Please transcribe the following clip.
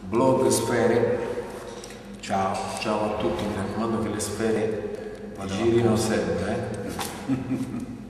Blog Sfere, ciao, ciao a tutti, mi raccomando che le sfere girino sempre.